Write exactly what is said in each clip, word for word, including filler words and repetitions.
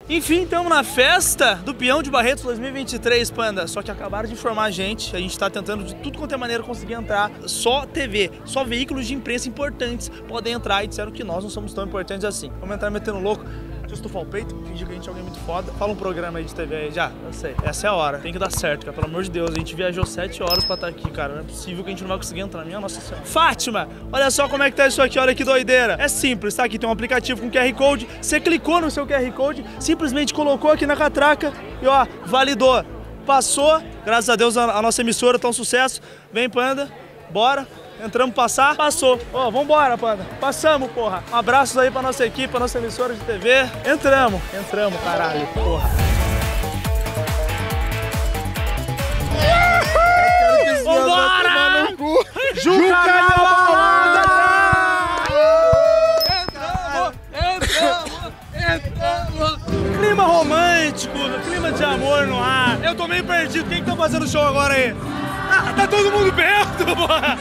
Enfim, estamos na festa do Peão de Barretos dois mil e vinte e três, Panda. Só que acabaram de informar a gente, a gente tá tentando de tudo quanto é maneira conseguir entrar. Só T V, só veículos de imprensa importantes podem entrar e disseram que nós não somos tão importantes assim. Vamos entrar metendo louco. Deixa eu estufar o peito, fingir que a gente é alguém muito foda. Fala um programa aí de T V aí já. Eu sei. Essa é a hora. Tem que dar certo, cara. Pelo amor de Deus. A gente viajou sete horas pra estar aqui, cara. Não é possível que a gente não vai conseguir entrar. Minha nossa senhora. Fátima, olha só como é que tá isso aqui. Olha que doideira. É simples, tá? Aqui tem um aplicativo com Q R Code. Você clicou no seu Q R Code, simplesmente colocou aqui na catraca e ó, validou. Passou. Graças a Deus a, a nossa emissora tá um sucesso. Vem, Panda. Bora. Entramos, passar, passou. Ó, oh, vambora, Panda. Passamos, porra. Um abraço aí pra nossa equipe, pra nossa emissora de T V. Entramos. Entramos, caralho, porra. Vambora! Juca na balada! Entramos! Entramos! Clima romântico, clima de amor no ar. Eu tô meio perdido. Quem que tá fazendo show agora aí? Ah, tá todo mundo perto, porra!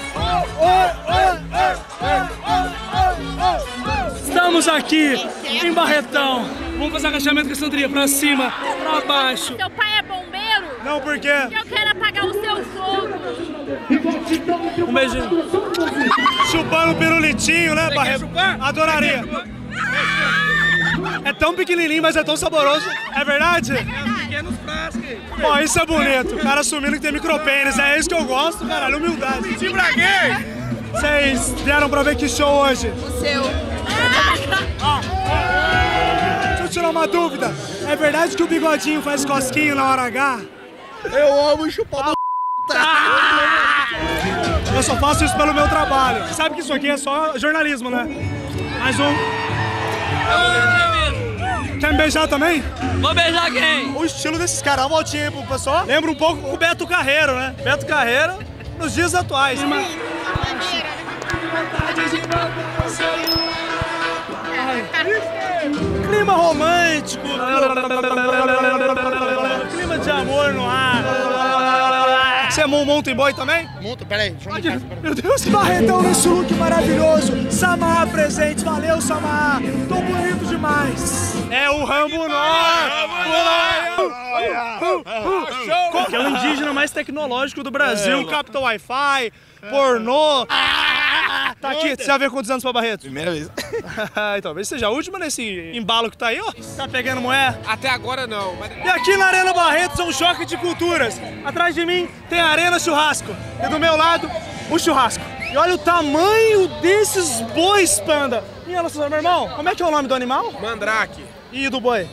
Estamos aqui em Barretão. Vamos fazer agachamento com a Sandrinha pra cima, pra baixo. Seu pai é bombeiro? Não, por quê? Eu quero apagar o seu fogo. Um beijinho. Chupando um pirulitinho, né, Barreto? Adoraria. É tão pequenininho, mas é tão saboroso. É verdade? É verdade. Pequenos frascos. Ó, isso é bonito. O cara assumindo que tem micropênis. É isso que eu gosto, caralho. Humildade. Te braguei! Vocês vieram pra ver que show hoje? O seu. Deixa eu tirar uma dúvida. É verdade que o bigodinho faz cosquinho na hora H? Eu amo chupar Eu só faço isso pelo meu trabalho. Você sabe que isso aqui é só jornalismo, né? Mais um. Quer me beijar também? Vou beijar quem? O estilo desses caras, uma voltinha aí pro pessoal. Lembra um pouco o Beto Carreiro, né? Beto Carreiro nos dias atuais. Clima romântico. Clima de amor no ar. Você é mountain boy também? Monta, peraí, deixa eu me casa. Meu Deus, Barretão nesse look maravilhoso. Samar presente, valeu, Samar. Tô bonito demais. É o Rambo Noir. Que é o indígena mais tecnológico do Brasil. É, Capitão Wi-Fi, pornô. Tá aqui, você já veio quantos anos pra Barretos? Primeira vez. Talvez seja a última nesse embalo que tá aí, ó. Tá pegando mulher? Até agora não. Mas... E aqui na Arena Barretos é um choque de culturas. Atrás de mim tem a Arena Churrasco. E do meu lado, o churrasco. E olha o tamanho desses bois, Panda. Minha nossa, meu irmão, como é que é o nome do animal? Mandrake. E do boi?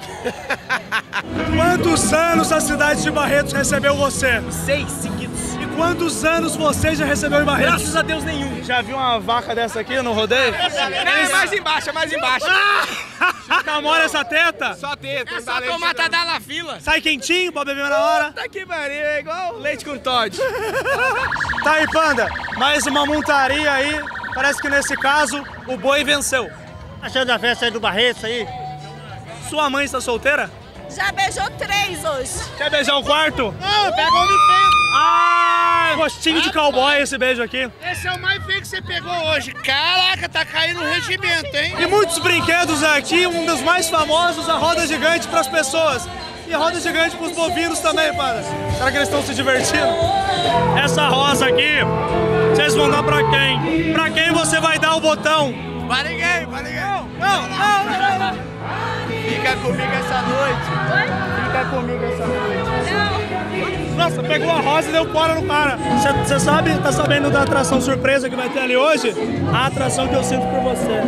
Quantos anos a cidade de Barretos recebeu você? Seis seguidos. E quantos anos você já recebeu em Barretos? Graças a Deus nenhum. Já viu uma vaca dessa aqui no rodeio? É mais embaixo, é mais embaixo. Tá mole essa teta? Só teta. É só tomar tadá na fila. Sai quentinho pra beber na hora? Tá que pariu, é igual leite com Todd. Tá aí, Panda. Mais uma montaria aí. Parece que nesse caso o boi venceu. Achando da festa aí do Barretos aí? Sua mãe está solteira? Já beijou três hoje. Quer beijar o quarto? Não, pega o homem feio. Ah, gostinho de cowboy esse beijo aqui. Esse é o mais feio que você pegou hoje. Caraca, tá caindo um regimento, hein? E muitos brinquedos aqui, um dos mais famosos, a roda gigante para as pessoas. E a roda gigante para os bovinos também, para. Será que eles estão se divertindo? Essa rosa aqui, vocês vão dar para quem? Para quem você vai dar o botão? Pra ninguém, pra ninguém. Não, não, não, não. Fica comigo essa noite. Fica comigo essa noite. Nossa, pegou a rosa e deu fora no cara. Você sabe, tá sabendo da atração surpresa que vai ter ali hoje? A atração que eu sinto por você.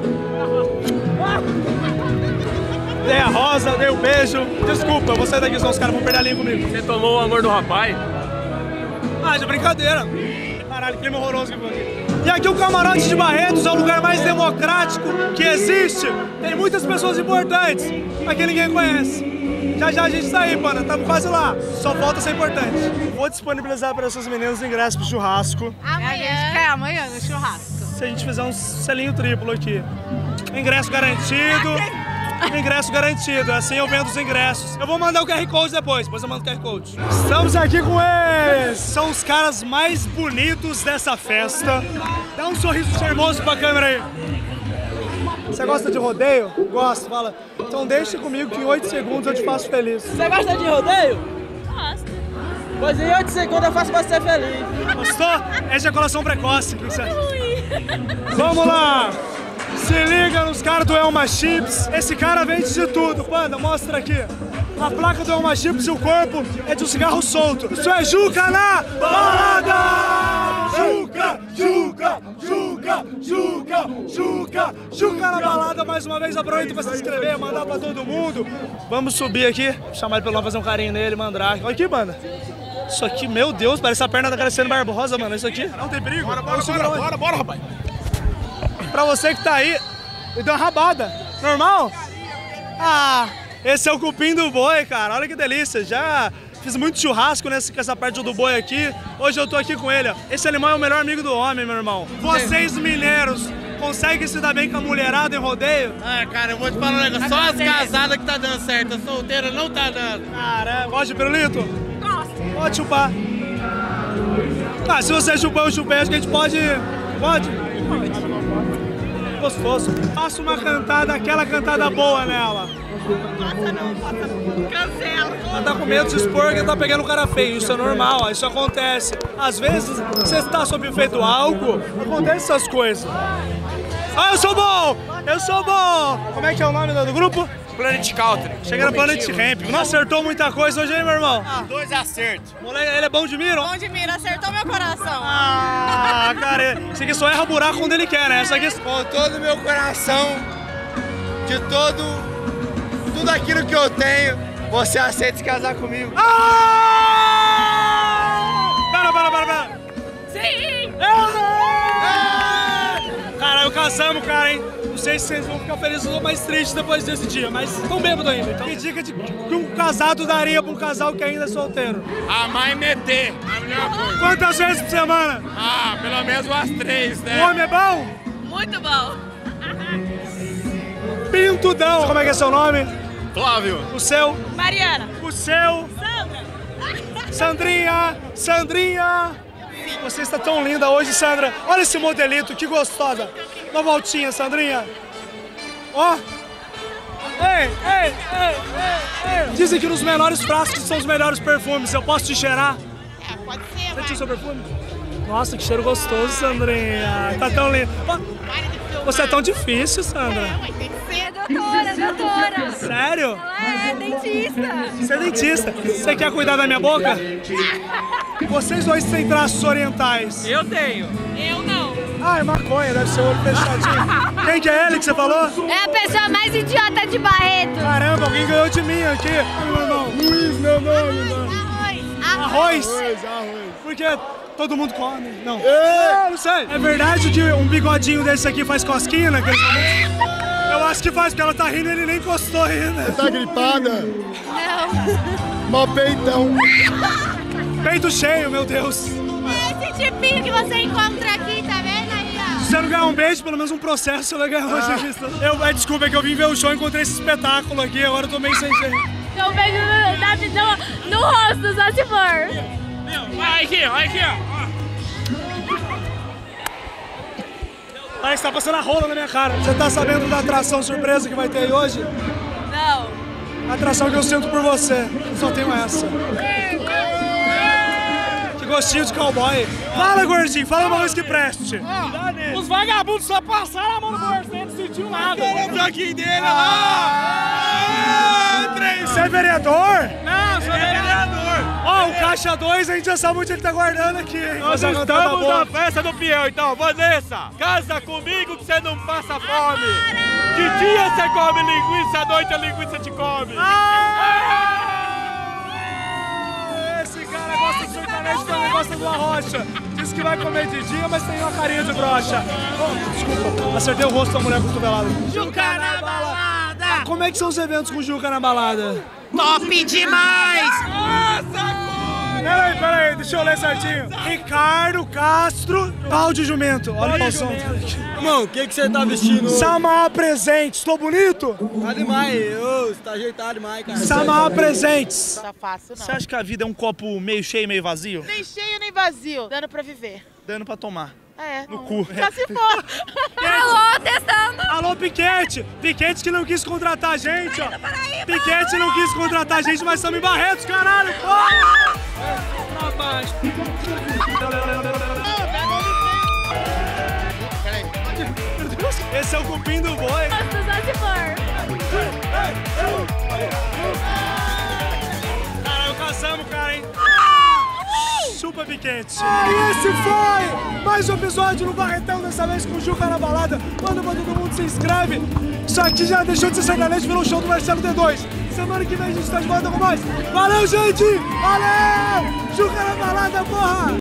Dei a rosa, dei o beijo. Desculpa, eu vou sair daqui, senão os caras vão perder a linha comigo. Você tomou o amor do rapaz? Ah, de brincadeira. Caralho, que clima horroroso que foi aqui. E aqui o Camarote de Barretos é o lugar mais democrático que existe. Tem muitas pessoas importantes, mas que ninguém conhece. Já já a gente tá aí, mano. Estamos quase lá. Só falta ser importante. Vou disponibilizar para essas meninas ingressos pro churrasco. Amanhã. A gente quer amanhã no churrasco. Se a gente fizer um selinho triplo aqui. Ingresso garantido. Ingresso garantido. Assim eu vendo os ingressos. Eu vou mandar o Q R Code depois. Depois eu mando o Q R Code. Estamos aqui com eles. São os caras mais bonitos dessa festa. Dá um sorriso charmoso pra câmera aí. Você gosta de rodeio? Gosto, fala. Então deixa comigo que em oito segundos eu te faço feliz. Você gosta de rodeio? Gosto. Pois em oito segundos eu faço você feliz. Gostou? Ejaculação precoce. Que você... Vamos lá! Se liga nos caras do Elma Chips. Esse cara vende de tudo. Panda, mostra aqui. A placa do Elma Chips e o corpo é de um cigarro solto. Isso é Juca na balada! Juca, Juca, Juca, Juca, Juca, Juca na balada. Mais uma vez, aproveita pra se inscrever, mandar pra todo mundo. Vamos subir aqui, chamar ele pelo nome, fazer um carinho nele, Mandrake. Olha aqui, banda. Isso aqui, meu Deus, parece a perna da Graciane Barbosa, mano. Isso aqui. Não tem perigo. Bora, bora, bora, bora, bora, rapaz. Pra você que tá aí, ele deu uma rabada. Normal? Ah, esse é o cupim do boi, cara. Olha que delícia. Já fiz muito churrasco nessa, com essa parte do boi aqui. Hoje eu tô aqui com ele, ó. Esse animal é o melhor amigo do homem, meu irmão. Vocês, mineiros, conseguem se dar bem com a mulherada em rodeio? Ah, cara, eu vou te falar um negócio. Só as casadas que tá dando certo. A solteira não tá dando. Caramba, gosta de pirulito? Gosto. Pode chupar. Ah, se você chupar, eu chupei. Acho que a gente pode... Pode? Pode. Gostoso. Faça uma cantada, aquela cantada boa nela. Nossa, não, nossa, cancela. Ela tá com medo de expor que tá pegando um cara feio. Isso é normal, ó, isso acontece. Às vezes, você está sob efeito álcool, acontece essas coisas. Ah, eu sou bom! Eu sou bom! Como é que é o nome do grupo? Planet Country. Chega no Planet Ramp. Não acertou muita coisa hoje, hein, meu irmão? Dois acertos. Moleque, ele é bom de mira? Bom de mira, acertou meu coração. Ah, cara, esse aqui só erra buraco onde ele quer, né? Essa aqui... Com todo o meu coração, de todo, tudo aquilo que eu tenho, você aceita se casar comigo? Ah! Para, para, para, para. Sim! Caralho, casamos, cara, hein? Não sei se vocês vão ficar felizes ou mais tristes depois desse dia, mas estão bêbados ainda. Então, que dica de que um casado daria pra um casal que ainda é solteiro? Amar e meter. A melhor coisa. Quantas vezes por semana? Ah, pelo menos umas três, O né? homem é bom? Muito bom. Pintudão. Como é que é seu nome? Flávio. O seu? Mariana. O seu? Sandra. Sandrinha! Sandrinha! Você está tão linda hoje, Sandra. Olha esse modelito, que gostosa. Uma voltinha, Sandrinha. Ó. Ei, ei, ei, ei, ei. Dizem que nos menores frascos são os melhores perfumes. Eu posso te cheirar? É, pode ser, Sentiu seu perfume? Nossa, que cheiro gostoso, Sandrinha. Tá tão linda. Você é tão difícil, Sandra. Tem que ser doutora, doutora. Sério? Ela é dentista. Você é dentista. Você quer cuidar da minha boca? Vocês dois têm traços orientais. Eu tenho. Eu não. Ah, é maconha, deve ser o olho fechadinho. Quem que é ele que você falou? É a pessoa mais idiota de Barreto. Caramba, alguém ganhou de mim aqui. Meu irmão. Luiz, meu nome, mano. Arroz. Arroz? Porque todo mundo come. Não. É, não sei. É verdade que um bigodinho desse aqui faz cosquinha naqueles momentos? Eu acho que faz, porque ela tá rindo e ele nem encostou ainda. Tá gripada? Não. Mó peitão. Peito cheio, meu Deus. Esse tipinho que você encontra aqui, tá vendo aí, ó? Se você não ganhar um beijo, pelo menos um processo você vai ganhar hoje. Eu, é, desculpa, é que eu vim ver o show e encontrei esse espetáculo aqui, agora eu tô meio sem jeito. Eu vejo no, no, no rosto, só se for. Olha aqui, olha aqui, ó. Parece que tá passando a rola na minha cara. Você tá sabendo da atração surpresa que vai ter aí hoje? Não. A atração que eu sinto por você. Só tenho essa. Que gostinho de cowboy. Fala, gordinho, fala uma coisa que preste. Os vagabundos só passaram a mão no bolso, não sentiu nada. O bloquinho dele lá. Você é vereador? Não, sou vereador. Ó, o caixa dois a gente já sabe onde ele tá guardando aqui, hein? Nós Mas a estamos cantada boa. na festa do peão, então, Vanessa, casa comigo que você não passa fome. De dia você come linguiça, à noite a linguiça te come. Esse cara gosta de sertanejo, também gosta do Arrocha. Diz que vai comer de dia, mas tem uma carinha de brocha. Oh, desculpa, acertei o rosto da mulher cotovelada. Juca na balada. Como é que são os eventos com Juca na balada? Top demais. Peraí, peraí, deixa eu ler certinho. Ricardo Castro, pau de jumento. Olha o calção. Irmão, o que que você tá vestindo? Samar Presentes, tô bonito? Tá demais, ô, você tá ajeitado demais, cara. Samar Presentes. Tá fácil, não. Você acha que a vida é um copo meio cheio, meio vazio? Nem cheio, nem vazio. Dando pra viver. Dando pra tomar. É. No cu. Já se for. Alô, testando. Alô, Piquete! Piquete que não quis contratar a gente, ó. Piquete não quis contratar a gente, mas estamos em Barretos, caralho! Porra! Pra baixo. Esse é o cupim do boi. Rostos, só se for. Caralho, caçamos, cara, hein? Chupa, Piquete. E esse foi mais um episódio no Barretão, dessa vez com o Juca na balada. Manda pra todo mundo, se inscreve. Isso aqui já deixou de ser sertanejo, virou um show do Marcelo D dois. Semana que vem a gente tá de volta com mais. Valeu, gente! Valeu! Juca na balada, porra!